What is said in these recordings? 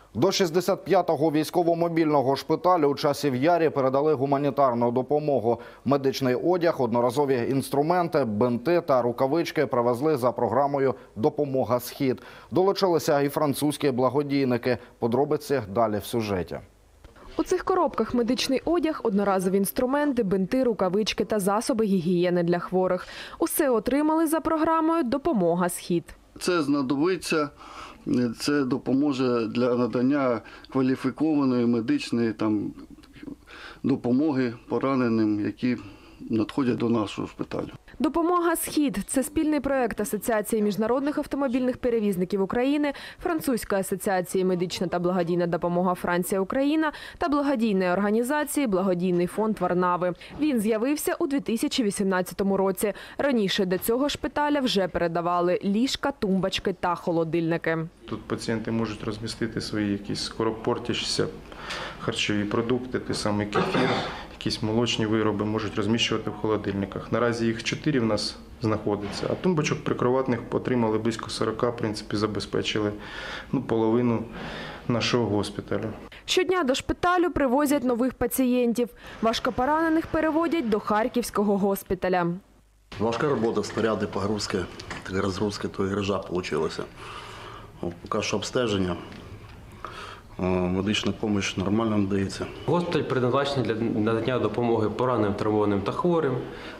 До 65-го військово-мобільного шпиталю у Часів Ярі передали гуманітарну допомогу. Медичний одяг, одноразові інструменти, бинти та рукавички привезли за програмою «Допомога Схід». Долучилися і французькі благодійники. Подробиці далі в сюжеті. У цих коробках медичний одяг, одноразові інструменти, бинти, рукавички та засоби гігієни для хворих. Усе отримали за програмою «Допомога Схід». Це знадобиться, це допоможе для надання кваліфікованої медичної допомоги пораненим, які надходять до нашого шпиталю. «Допомога Схід» – це спільний проєкт Асоціації міжнародних автомобільних перевізників України, Французької асоціації «Медична та благодійна допомога Франція-Україна» та благодійної організації «Благодійний фонд Варнави». Він з'явився у 2018 році. Раніше до цього шпиталя вже передавали ліжка, тумбочки та холодильники. Тут пацієнти можуть розмістити свої якісь скоропортящіся харчові продукти, той самий кефір, якісь молочні вироби можуть розміщувати в холодильниках. Наразі їх 4 в нас знаходиться, а тумбочок прикроватних отримали близько 40, в принципі, забезпечили половину нашого госпіталю. Щодня до шпиталю привозять нових пацієнтів. Важкопоранених переводять до Харківського госпіталя. Важка робота, снаряди, погрузки, розгрузки, то і грижа вийшла. Поки що обстеження, медична допомога нормально надається. Госпіталь призначений для надання допомоги пораненим, травмованим та хворим.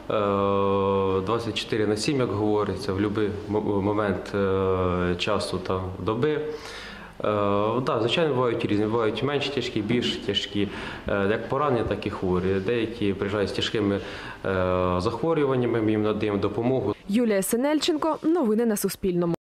24/7, як говориться, в будь-який момент часу та доби. Звичайно, бувають різні, бувають менш тяжкі, більш тяжкі, як поранені, так і хворі. Деякі приїжджають з тяжкими захворюваннями, ми їм надаємо допомогу. Юлія Синельченко. Новини на Суспільному.